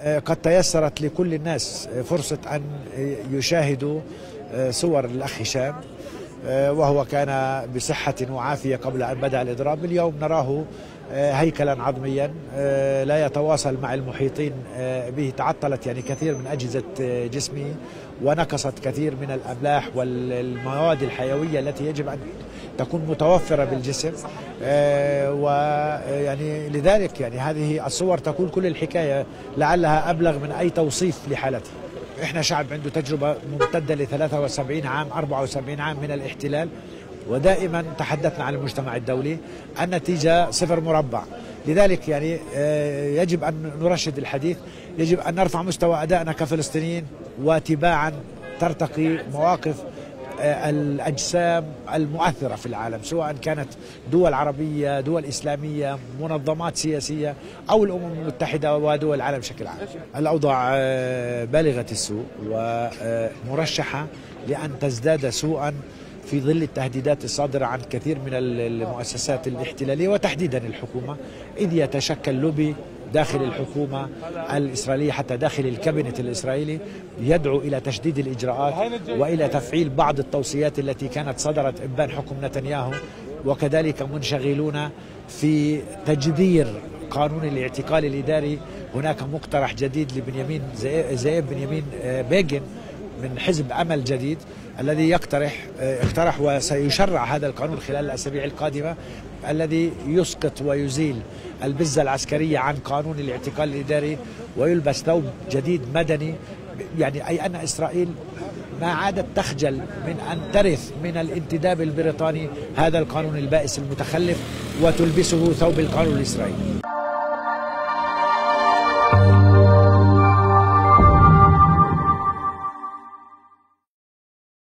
قد تيسرت لكل الناس فرصة أن يشاهدوا صور الأخ هشام، وهو كان بصحة وعافية قبل أن بدأ الإضراب. اليوم نراه هيكلا عظميا لا يتواصل مع المحيطين به. تعطلت يعني كثير من أجهزة جسمه، ونقصت كثير من الأملاح والمواد الحيوية التي يجب أن تكون متوفرة بالجسم. ويعني لذلك يعني هذه الصور تقول كل الحكاية، لعلها أبلغ من أي توصيف لحالته. إحنا شعب عنده تجربة ممتدة ل 73 عام 74 عام من الاحتلال، ودائما تحدثنا عن المجتمع الدولي، النتيجة صفر مربع. لذلك يعني يجب أن نرشد الحديث، يجب أن نرفع مستوى أدائنا كفلسطينيين، وتباعا ترتقي مواقف الأجسام المؤثرة في العالم، سواء كانت دول عربية، دول إسلامية، منظمات سياسية، أو الأمم المتحدة ودول العالم بشكل عام. الأوضاع بالغة السوء ومرشحة لأن تزداد سوءا في ظل التهديدات الصادرة عن كثير من المؤسسات الاحتلالية وتحديدا الحكومة، إذ يتشكل لوبي داخل الحكومة الإسرائيلية حتى داخل الكابينت الإسرائيلي يدعو إلى تشديد الإجراءات وإلى تفعيل بعض التوصيات التي كانت صدرت إبان حكم نتنياهو، وكذلك منشغلون في تجذير قانون الاعتقال الإداري. هناك مقترح جديد لبنيامين زئيب بنيامين بيغن من حزب أمل جديد الذي اقترح وسيشرع هذا القانون خلال الأسابيع القادمة، الذي يسقط ويزيل البزة العسكرية عن قانون الاعتقال الإداري ويلبس ثوب جديد مدني. يعني أي أن إسرائيل ما عادت تخجل من أن ترث من الانتداب البريطاني هذا القانون البائس المتخلف وتلبسه ثوب القانون الإسرائيلي.